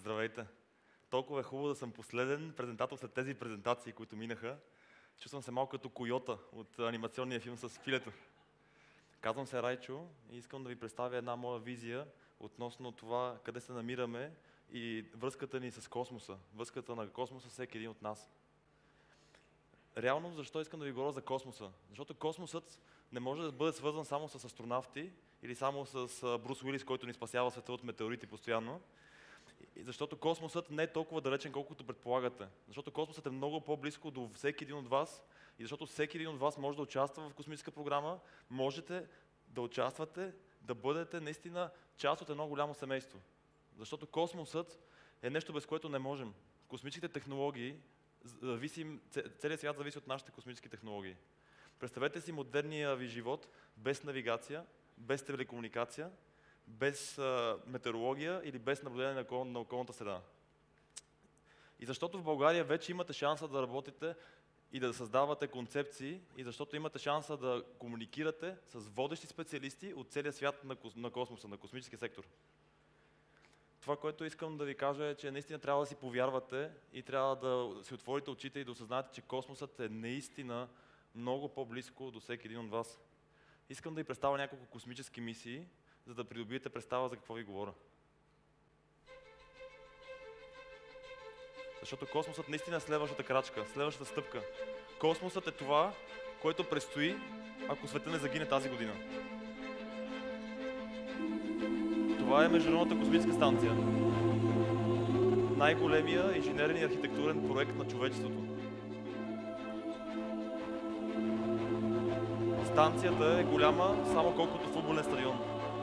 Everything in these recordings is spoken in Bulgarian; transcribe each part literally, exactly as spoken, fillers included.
Здравейте! Толкова е хубаво да съм последен презентатор след тези презентации, които минаха. Чувствам се малко като койота от анимационния филм с филето. Казвам се Райчо и искам да ви представя една моя визия относно това къде се намираме и връзката ни с космоса. Връзката на космоса с всеки един от нас. Реално, защо искам да ви говоря за космоса? Защото космосът не може да бъде свързан само с астронавти или само с Брус Уилис, който ни спасява света от метеорити постоянно. Защото космосът не е толкова далечен, колкото предполагате. Защото космосът е много по-близко до всеки един от вас и защото всеки един от вас може да участва в космическа програма, можете да участвате, да бъдете наистина част от едно голямо семейство. Защото космосът е нещо, без което не можем. Космическите технологии, зависим, целият свят зависи от нашите космически технологии. Представете си модерния ви живот без навигация, без телекомуникация, без а, метеорология или без наблюдение на, окол, на околната среда. И защото в България вече имате шанса да работите и да създавате концепции, и защото имате шанса да комуникирате с водещи специалисти от целия свят на, на космоса, на космическия сектор. Това, което искам да ви кажа е, че наистина трябва да си повярвате и трябва да си отворите очите и да осъзнаете, че космосът е наистина много по-близко до всеки един от вас. Искам да ви представя няколко космически мисии, за да придобиете представа за какво ви говоря. Защото космосът наистина е следващата крачка, следващата стъпка. Космосът е това, което предстои, ако света не загине тази година. Това е Международната космическа станция. Най-големия инженерен и архитектурен проект на човечеството. Станцията е голяма само колкото футболен стадион.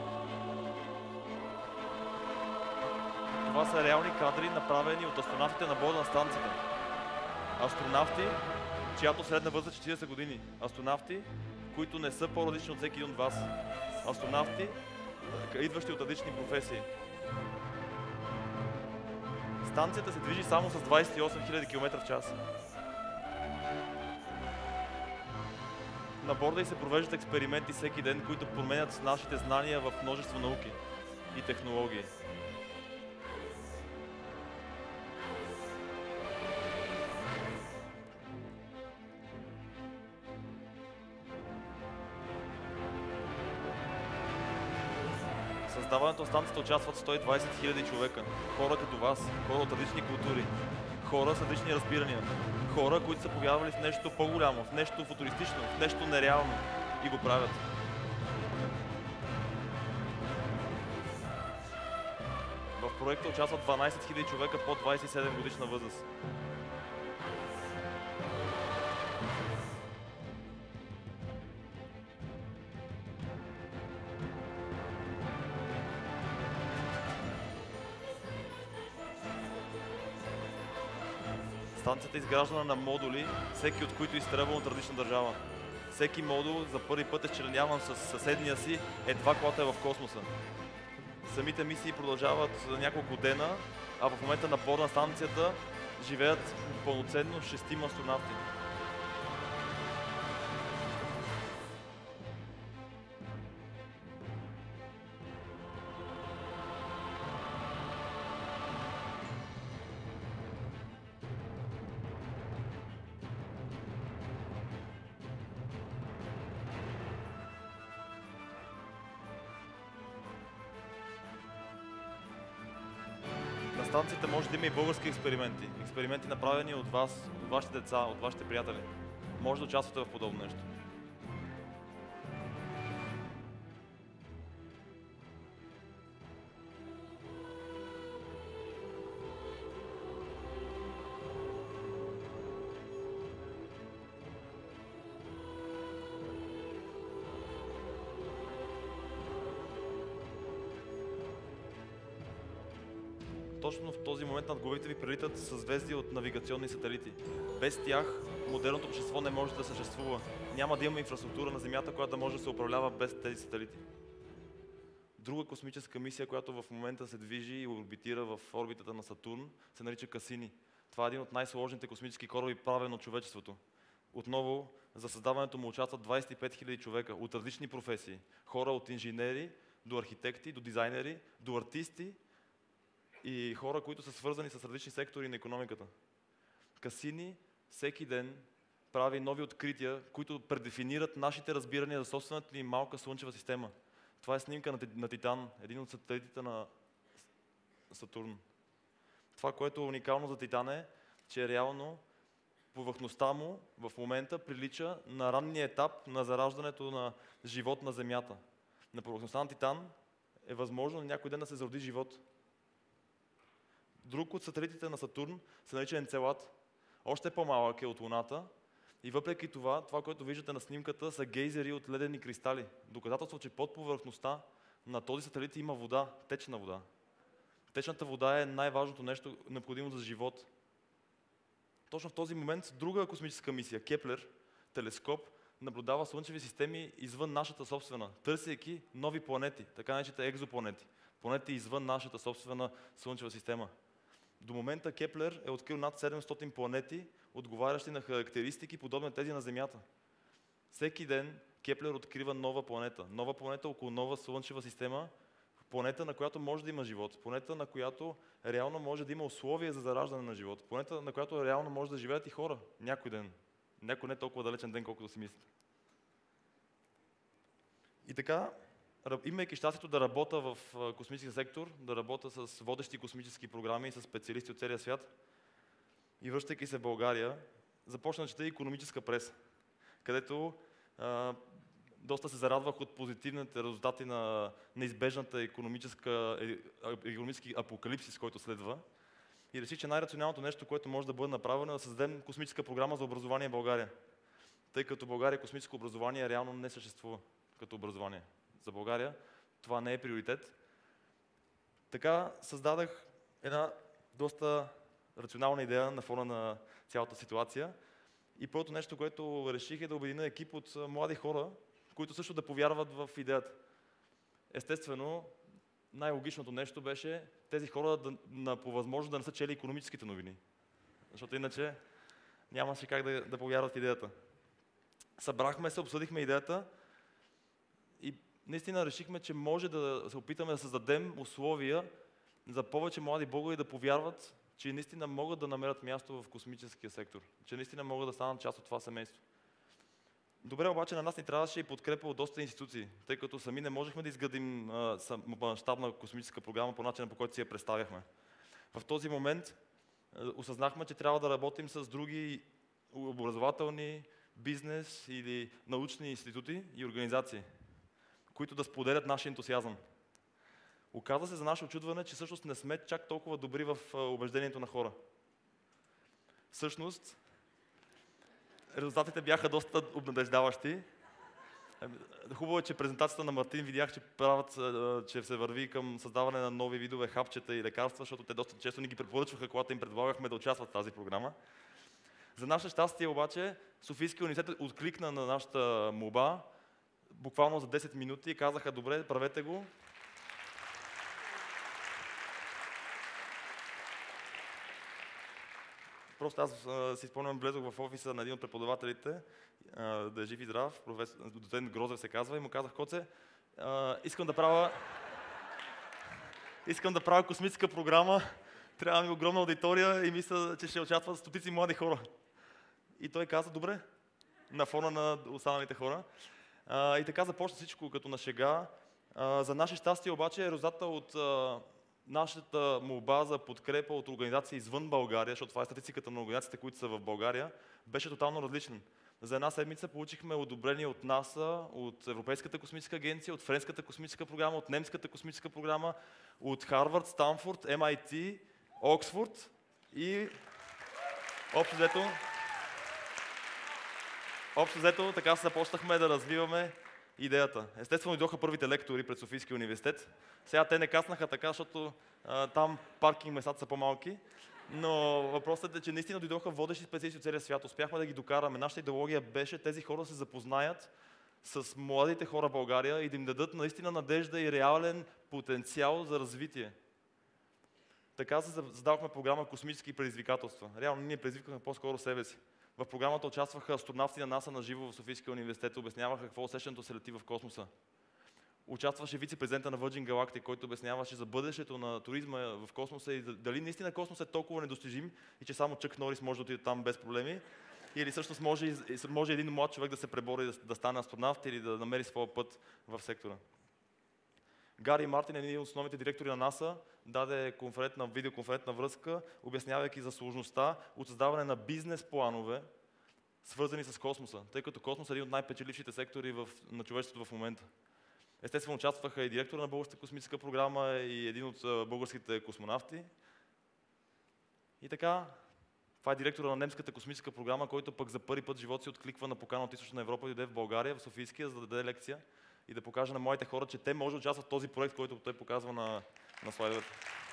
Това са реални кадри, направени от астронавтите на борда на станцията. Астронавти, чиято средна възраст е четирийсет години. Астронавти, които не са по-различни от всеки един от вас. Астронавти, идващи от различни професии. Станцията се движи само с двадесет и осем хиляди километра в час. На борда й се провеждат експерименти всеки ден, които променят нашите знания в множество науки и технологии. Създаването на станцията участват сто и двадесет хиляди човека. Хора като вас, хора от различни култури, хора с различни разбирания, хора, които са повярвали в нещо по-голямо, в нещо футуристично, в нещо нереално и го правят. В проекта участват дванадесет хиляди човека под двадесет и седем годишна възраст. Станцията е изграждана на модули, всеки от които е изстрелван от различна държава. Всеки модул за първи път е счленяван с съседния си едва когато е в космоса. Самите мисии продължават няколко дена, а в момента на борда на станцията живеят пълноценно шестима астронавти. На станцията може да има и български експерименти. Експерименти направени от вас, от вашите деца, от вашите приятели. Може да участвате в подобно нещо. Точно в този момент над главите ви прелитат съзвездия от навигационни сателити. Без тях модерното общество не може да съществува. Няма да има инфраструктура на Земята, която да може да се управлява без тези сателити. Друга космическа мисия, която в момента се движи и орбитира в орбитата на Сатурн, се нарича Касини. Това е един от най-сложните космически кораби, правен от човечеството. Отново, за създаването му участват двадесет и пет хиляди човека от различни професии. Хора от инженери до архитекти, до дизайнери, до артисти и хора, които са свързани с различни сектори на икономиката. Касини всеки ден прави нови открития, които предефинират нашите разбирания за собствената ни малка слънчева система. Това е снимка на, на Титан, един от сателитите на Сатурн. Това, което е уникално за Титан е, че реално повърхността му в момента прилича на ранния етап на зараждането на живот на Земята. На повърхността на Титан е възможно някой ден да се зароди живот. Друг от сателитите на Сатурн се нарича Енцелад. Още по-малък е от Луната и въпреки това, това, което виждате на снимката, са гейзери от ледени кристали. Доказателство, че под повърхността на този сателит има вода, течна вода. Течната вода е най-важното нещо, необходимо за живот. Точно в този момент друга космическа мисия, Кеплер, телескоп, наблюдава слънчеви системи извън нашата собствена, търсейки нови планети, така наречените екзопланети. Планети извън нашата собствена слънчева система. До момента Кеплер е открил над седемстотин планети, отговарящи на характеристики, подобни на тези на Земята. Всеки ден Кеплер открива нова планета. Нова планета около нова слънчева система, планета, на която може да има живот, планета, на която реално може да има условия за зараждане на живот, планета, на която реално може да живеят и хора някой ден. Някой не толкова далечен ден, колкото си мислите. И така, имайки щастието да работя в космическия сектор, да работя с водещи космически програми и с специалисти от целия свят, и връщайки се в България, започна да чета икономическа преса, където а, доста се зарадвах от позитивните резултати на неизбежната икономическа, икономически апокалипсис, който следва. И реших, че най-рационалното нещо, което може да бъде направено, е да създадем космическа програма за образование в България. Тъй като в България космическо образование реално не съществува като образование. За България това не е приоритет. Така създадах една доста рационална идея на фона на цялата ситуация. И първото нещо, което реших, е да обединя екип от млади хора, които също да повярват в идеята. Естествено, най-логичното нещо беше тези хора да, на, по възможност да не са чели икономическите новини. Защото иначе нямаше как да, да повярват в идеята. Събрахме се, обсъдихме идеята и наистина решихме, че може да се опитаме да създадем условия за повече млади българи да повярват, че наистина могат да намерят място в космическия сектор, че наистина могат да станат част от това семейство. Добре, обаче на нас ни трябваше и подкрепа от доста институции, тъй като сами не можехме да изградим мащабна космическа програма по начина, по който си я представяхме. В този момент а, осъзнахме, че трябва да работим с други образователни, бизнес или научни институти и организации, които да споделят нашия ентусиазъм. Оказа се за наше очудване, че всъщност не сме чак толкова добри в убеждението на хора. Всъщност, резултатите бяха доста обнадеждаващи. Хубаво е, че презентацията на Мартин видях, че правят, че се върви към създаване на нови видове хапчета и лекарства, защото те доста често ни ги препоръчваха, когато им предлагахме да участват в тази програма. За наше щастие обаче, Софийския университет откликна на нашата молба буквално за десет минути и казаха: добре, правете го. Просто аз а, си спомням, влезох в офиса на един от преподавателите, а, да е жив и здрав, професор, доцент Грозев се казва, и му казах: Коце, а, искам да правя искам да правя космическа програма, трябва ми огромна аудитория и мисля, че ще участват стотици млади хора. И той каза: добре, на фона на останалите хора. А, и така започна всичко като на шега. А, за наше щастие обаче резултата от а, нашата молба за подкрепа от организации извън България, защото това е статистиката на организациите, които са в България, беше тотално различен. За една седмица получихме одобрение от НАСА, от Европейската космическа агенция, от Френската космическа програма, от Немската космическа програма, от Харвард, Станфорд, Ем Ай Ти, Оксфорд и общо взето, общо взето така се започнахме да развиваме идеята. Естествено, дойдоха първите лектори пред Софийския университет. Сега те не каснаха така, защото а, там паркинг местата са по-малки. Но въпросът е, че наистина дойдоха водещи специалисти от целия свят. Успяхме да ги докараме. Нашата идеология беше тези хора да се запознаят с младите хора в България и да им дадат наистина надежда и реален потенциал за развитие. Така се задавахме програма Космически предизвикателства. Реално ние предизвикахме по-скоро себе си. В програмата участваха астронавти на НАСА на живо в Софийския университет, обясняваха какво усещането се лети в космоса. Участваше вице-президента на Virgin Galactic, който обясняваше за бъдещето на туризма в космоса и дали наистина космос е толкова недостижим и че само Чък Норис може да отиде там без проблеми. Или всъщност може, може един млад човек да се пребори, да, да стане астронавт или да намери своя път в сектора. Гари Мартин, един от основните директори на НАСА, даде конферентна, видеоконферентна връзка, обяснявайки за сложността от създаване на бизнес планове, свързани с космоса, тъй като космос е един от най-печелившите сектори в, на човечеството в момента. Естествено участваха и директора на Българската космическа програма и един от българските космонавти. И така, това е директора на немската космическа програма, който пък за първи път в живота си откликва на покана от Източна Европа и дойде в България, в Софийския, за да даде лекция и да покаже на младите хора, че те може да участват в този проект, който той показва на, на слайдовете.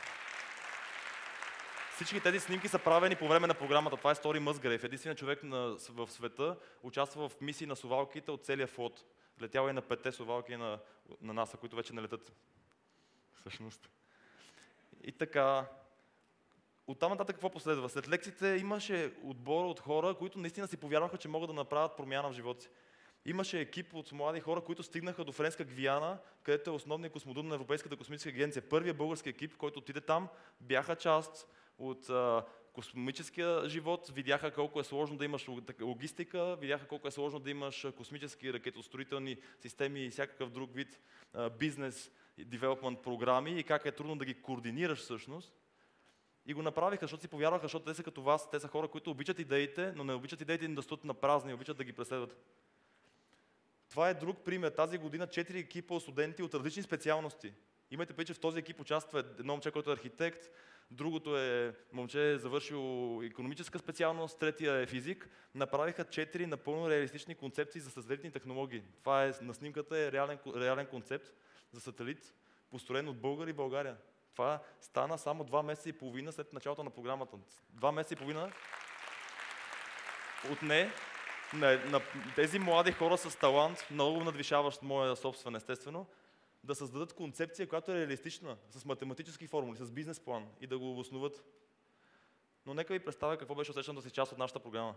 Всички тези снимки са правени по време на програмата. Това е Стори Мъсгрейв. Единственият човек на, в света участва в мисии на совалките от целия флот. Летял и на петте совалки на, на НАСА, които вече не летат. Всъщност. И така, оттам нататък какво последва? След лекциите имаше отбор от хора, които наистина си повярваха, че могат да направят промяна в живота си. Имаше екип от млади хора, които стигнаха до Френска Гвиана, където е основният космодрум на Европейската космическа агенция. Първият български екип, който отиде там, бяха част от а, космическия живот, видяха колко е сложно да имаш логистика, видяха колко е сложно да имаш космически ракетостроителни системи и всякакъв друг вид а, бизнес и девелопмент програми и как е трудно да ги координираш всъщност. И го направиха, защото си повярваха, защото те са като вас, те са хора, които обичат идеите, но не обичат идеите им да стоят на празни, обичат да ги преследват. Това е друг пример. Тази година четири екипа от студенти от различни специалности. Имайте предвид, че в този екип участва едно момче, който е архитект, другото е момче, завършил икономическа специалност, третия е физик. Направиха четири напълно реалистични концепции за сателитни технологии. Това е, на снимката е реален, реален концепт за сателит, построен от българи и България. Това стана само два месеца и половина след началото на програмата. Два месеца и половина отне на, на тези млади хора с талант, много надвишаващ моя собствен естествено, да създадат концепция, която е реалистична, с математически формули, с бизнес план и да го обосноват. Но нека ви представя какво беше усещането да си част от нашата програма.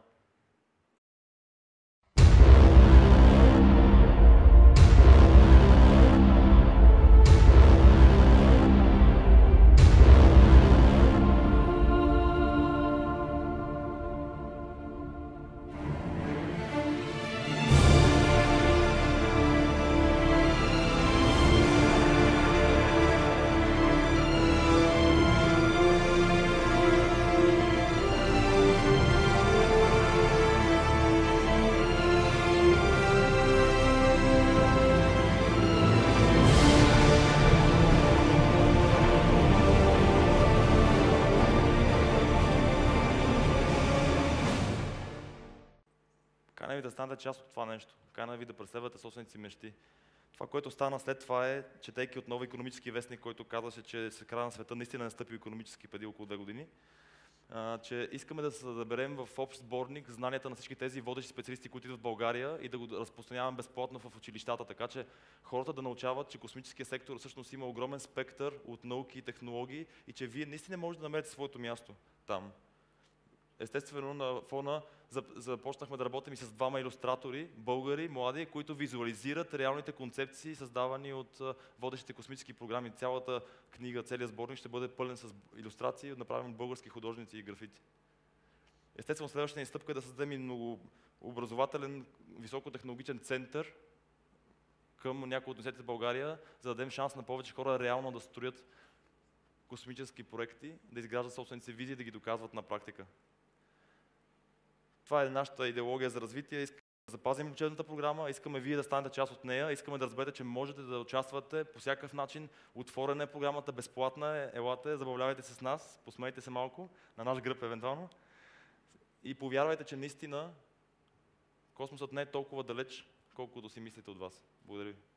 Каня ви да станете част от това нещо. Каня ви да преследвате собствените си мечти. Това, което стана след това е, четейки отново икономически вестник, който казваше, че се края на света наистина е настъпил икономически преди около две години, а, че искаме да се заберем в общ сборник знанията на всички тези водещи специалисти, които идват в България и да го разпространяваме безплатно в училищата, така че хората да научават, че космическия сектор всъщност има огромен спектър от науки и технологии и че вие наистина можете да намерите своето място там. Естествено, на фона започнахме да работим и с двама илюстратори, българи, млади, които визуализират реалните концепции, създавани от водещите космически програми. Цялата книга, целият сборник ще бъде пълен с илюстрации, направен от български художници и графити. Естествено, следващата ни стъпка е да създадем и многообразователен, високотехнологичен център към някои от университетите в България, за да дадем шанс на повече хора реално да строят космически проекти, да изграждат собствените си визии и да ги доказват на практика. Това е нашата идеология за развитие. Искаме да запазим учебната програма, искаме вие да станете част от нея, искаме да разберете, че можете да участвате по всякакъв начин. Отворена е програмата, безплатна е, елате, забавлявайте се с нас, посмейте се малко, на наш гръб евентуално. И повярвайте, че наистина космосът не е толкова далеч, колкото си мислите от вас. Благодаря ви.